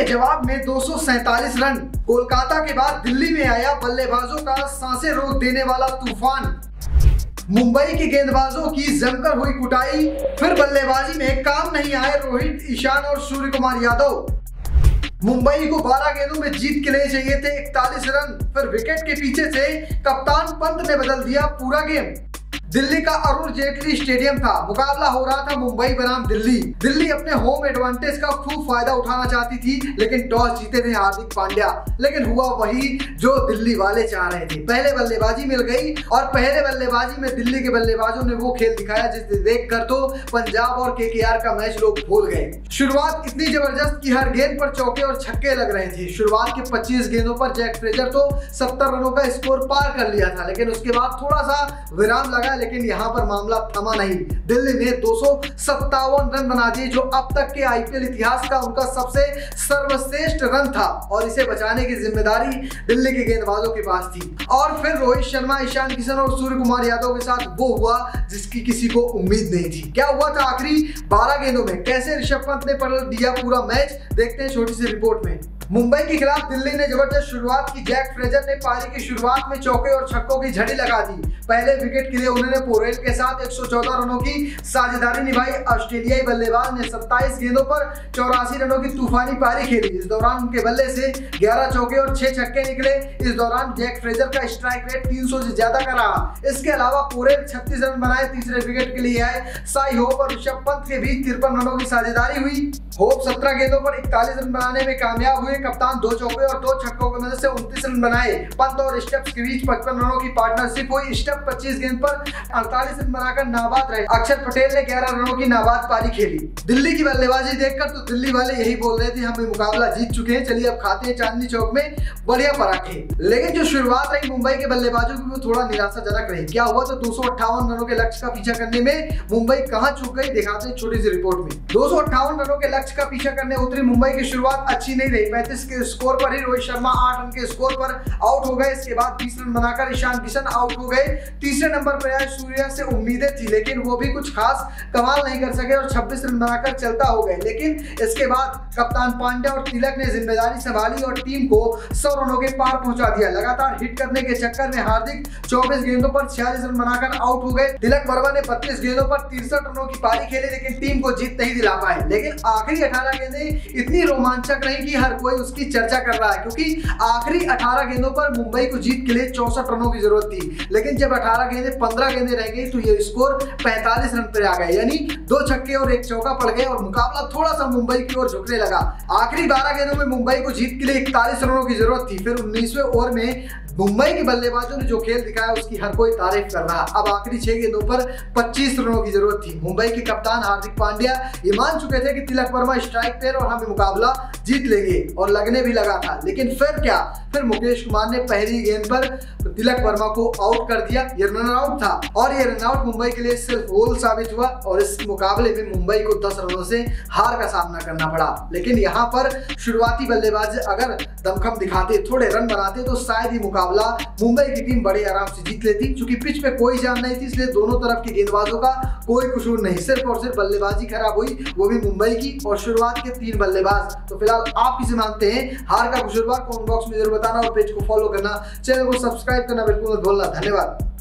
के जवाब में 247 रन। कोलकाता के बाद दिल्ली में आया बल्लेबाजों का सांसें रोक देने वाला तूफान। मुंबई के गेंदबाजों की जमकर हुई कुटाई, फिर बल्लेबाजी में काम नहीं आए रोहित, ईशान और सूर्य कुमार यादव। मुंबई को 12 गेंदों में जीत के लिए चाहिए थे 41 रन, फिर विकेट के पीछे से कप्तान पंत ने बदल दिया पूरा गेम। दिल्ली का अरुण जेटली स्टेडियम था, मुकाबला हो रहा था मुंबई बनाम दिल्ली। दिल्ली अपने होम एडवांटेज का खूब फायदा उठाना चाहती थी, लेकिन टॉस जीते थे हार्दिक पांड्या। लेकिन हुआ वही जो दिल्ली वाले चाह रहे थे, पहले बल्लेबाजी मिल गई और पहले बल्लेबाजी में दिल्ली के बल्लेबाजों ने वो खेल दिखाया जिसे देखकर तो पंजाब और केकेआर का मैच लोग भूल गए। शुरुआत इतनी जबरदस्त कि हर गेंद पर चौके और छक्के लग रहे थे। शुरुआत के 25 गेंदों पर जैक फ्रेजर तो 70 रनों का स्कोर पार कर लिया था, लेकिन उसके बाद थोड़ा सा विराम लगा, लेकिन यहां पर मामला थमा नहीं। दिल्ली ने 257 रन बना दिए, जो अब तक के आईपीएल इतिहास का उनका सबसे सर्वश्रेष्ठ रन था, और इसे बचाने की जिम्मेदारी दिल्ली के गेंदबाजों के पास थी। और फिर रोहित शर्मा, ईशान किशन और सूर्य कुमार यादव के साथ वो हुआ जिसकी किसी को उम्मीद नहीं थी। क्या हुआ था आखिरी 12 गेंदों में, कैसे ऋषभ पंत ने पलट दिया पूरा मैच, देखते हैं छोटी सी रिपोर्ट में। मुंबई के खिलाफ दिल्ली ने जबरदस्त शुरुआत की। जैक फ्रेजर ने पारी की शुरुआत में चौके और छक्कों की झड़ी लगा दी। पहले विकेट के लिए उन्होंने पोरेल के साथ 114 रनों की साझेदारी निभाई। ऑस्ट्रेलियाई बल्लेबाज ने 27 गेंदों पर 84 रनों की तूफानी पारी खेली। इस दौरान उनके बल्ले से 11 चौके और 6 छक्के निकले। इस दौरान जैक फ्रेजर का स्ट्राइक रेट 300 से ज्यादा का रहा। इसके अलावा पोरेल 36 रन बनाए, तीसरे विकेट के लिए आए। साई होप और ऋषभ पंत के बीच 53 रनों की साझेदारी हुई। होप 17 गेंदों पर 41 रन बनाने में कामयाब हुए। कप्तान 2 चौके और 2 छक्कों की मदद से 29 रन बनाए। पंत और स्टप्स के बीच 55 रनों की पार्टनरशिप हुई। स्टप 25 गेंद पर 48 रन बनाकर नाबाद रहे। अक्षर पटेल ने 11 रनों की नाबाद पारी खेली। दिल्ली की बल्लेबाजी देखकर तो दिल्ली वाले यही बोल रहे थे, हम ये मुकाबला जीत चुके हैं, चलिए अब खाते हैं चांदनी चौक में बढ़िया पराठे। लेकिन जो शुरुआत रही मुंबई के बल्लेबाजों की, वो थोड़ा निराशाजनक रही। क्या हुआ तो 258 रनों के लक्ष्य का पीछा करने में मुंबई कहां चूक गई, दिखाते हैं छोटी सी रिपोर्ट में। 258 रनों के लक्ष्य का पीछा करने उतरी मुंबई की शुरुआत अच्छी नहीं रही। 35 के स्कोर पर ही रोहित शर्मा 8 रन के स्कोर पर आउट हो गए। इसके बाद 20 रन बनाकर ईशान किशन आउट हो गए। तीसरे नंबर पर आए सूर्या से उम्मीदें थी, लेकिन वो भी कुछ खास कमाल नहीं कर सके और 26 रन बनाकर चलता हो गए। लेकिन इसके बाद कप्तान पांड्या और तिलक ने जिम्मेदारी संभाली और टीम को 100 रनों के पार पहुंचा दिया। लगातार हिट करने के चक्कर में हार्दिक 24 गेंदों पर 46 रन बनाकर आउट हो गए। तिलक वर्मा ने 32 गेंदों पर 63 रनों की पारी खेली, लेकिन टीम को जीत नहीं दिला पाए। लेकिन आखिरी 18 गेंदें इतनी रोमांचक रही कि हर कोई उसकी चर्चा कर रहा है, क्योंकि आखिरी 18 गेंदों पर मुंबई को जीत के लिए 64 रनों की जरूरत थी। लेकिन जब 18 गेंदें 15 गेंदें रह गई तो ये स्कोर 45 रन पर आ गए, यानी 2 छक्के और 1 चौका पड़ गए और मुकाबला थोड़ा सा मुंबई की ओर झुकने लगा। आखिरी 12 गेंदों में मुंबई को जीत के लिए 41 रनों की जरूरत थी। फिर 19वें ओवर में मुंबई के बल्लेबाजों ने जो खेल दिखाया उसकी हर कोई तारीफ कर रहा। अब आखिरी 6 गेंदों पर 25 रनों की जरूरत थी। मुंबई के कप्तान हार्दिक पांड्या ये मान चुके थे कि तिलक वर्मा स्ट्राइक पे और हम मुकाबला जीत लेंगे, और लगने भी लगा था। लेकिन फिर क्या, फिर मुकेश कुमार ने पहली गेंद पर तिलक वर्मा को आउट कर दिया। ये रन आउट था और ये रन आउट मुंबई के लिए सिर्फ गोल साबित हुआ और इस मुकाबले में मुंबई को 10 रनों से हार का सामना करना पड़ा। लेकिन यहाँ पर शुरुआती बल्लेबाज अगर दमखम दिखाते, थोड़े रन बनाते, तो शायद ही मुकाबला मुंबई की टीम बड़े आराम से जीत लेती। क्योंकि पिच पे कोई जान नहीं थी, इसलिए दोनों तरफ के गेंदबाजों का कोई कसूर नहीं, सिर्फ और सिर्फ बल्लेबाजी खराब हुई, वो भी मुंबई की और शुरुआत के 3 बल्लेबाज। तो फिलहाल आप किसे मानते हैं हार का कसूरवार, कमेंट बॉक्स में जरूर बताना और पेज को फॉलो करना, चैनल को सब्सक्राइब करना बिल्कुल मत भूलना। धन्यवाद।